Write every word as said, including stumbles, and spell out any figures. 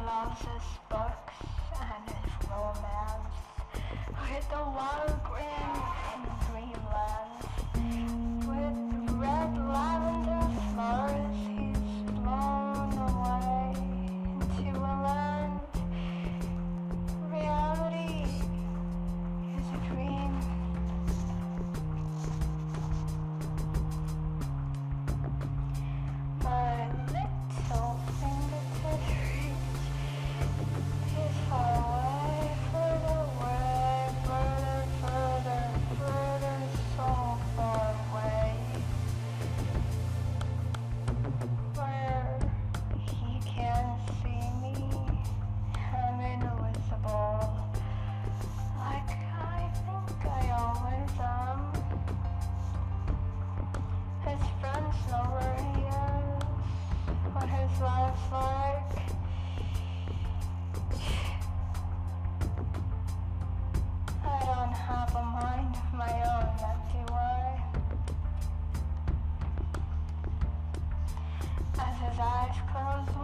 loves his books and his romance with the wild grin in dreamland. With red lavender flowers, he's blown away into a land. Reality is a dream. My little fingertips reach is far away, further away, further, further, further, so far away. Where he can't see me, I'm invisible, like I think I always am. His friends know where he is, what his life's like. I don't have a mind of my own, that do I? As his eyes close